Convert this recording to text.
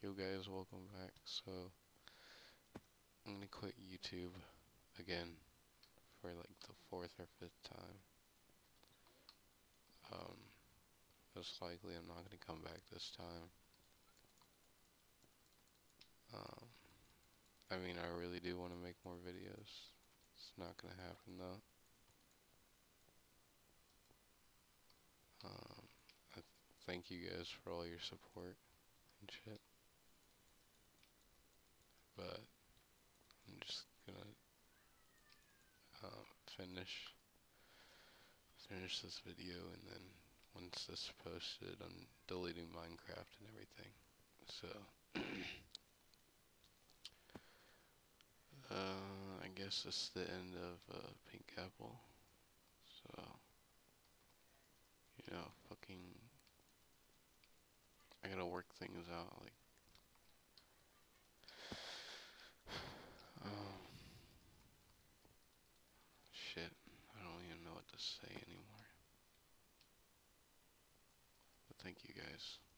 Yo guys, welcome back. So, I'm gonna quit YouTube again for like the fourth or fifth time. Most likely I'm not gonna come back this time. Um, I mean, I really do want to make more videos. It's not gonna happen though. I thank you guys for all your support and shit. But I'm just gonna finish this video, and then once this is posted, I'm deleting Minecraft and everything. So, I guess this is the end of Pink Apple. So, fucking, I gotta work things out. Like, um, shit, I don't even know what to say anymore. But thank you guys.